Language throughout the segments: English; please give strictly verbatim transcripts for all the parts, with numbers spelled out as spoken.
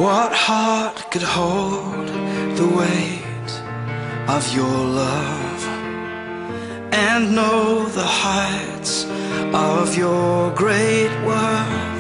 What heart could hold the weight of your love and know the heights of your great worth?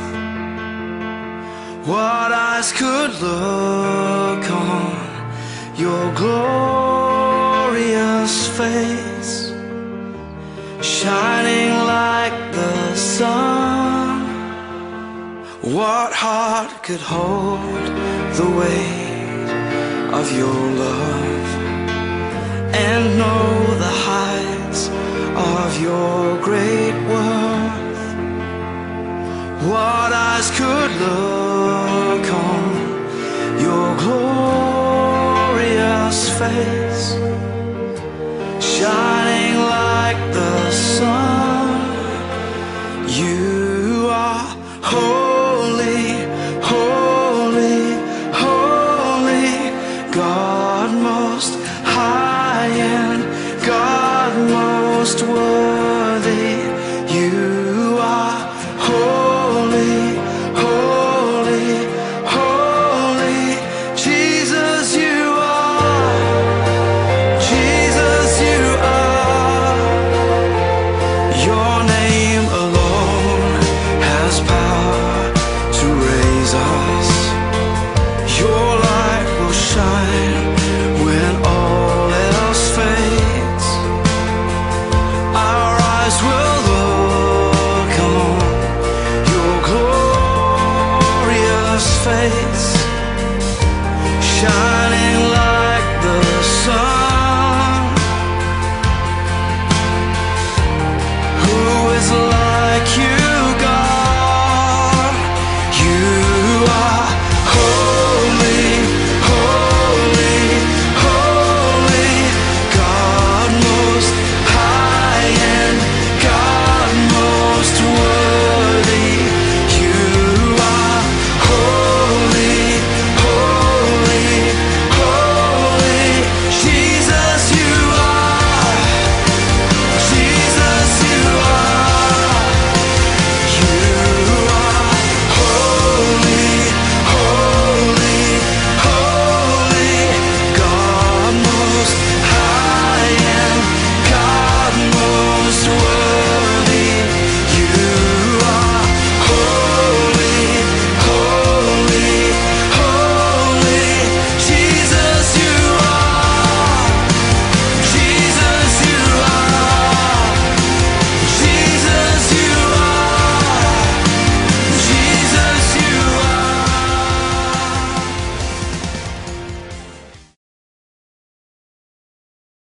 What eyes could look on your glorious face, shining like the sun? What heart could hold the weight of your love and know the heights of your great worth? What eyes could look on your glorious face,